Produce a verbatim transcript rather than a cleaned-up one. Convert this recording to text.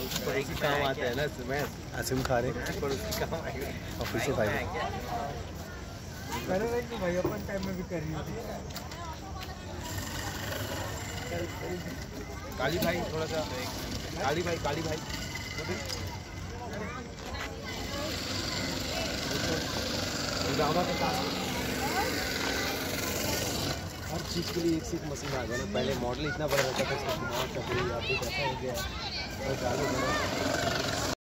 पर उसके काम आते हैं ना। मैं आसिम खा रहे पर उसके काम आएगा और फिर से भाई करे रही तो भाई अपन टाइम में भी कर रही थी। काली भाई थोड़ा सा काली भाई काली भाई हर चीज़ के लिए एक से एक मशीन आ गया ना। पहले मॉडल इतना बड़ा रहता था, दिमाग का पूरी आप भी कैसा हो गया है और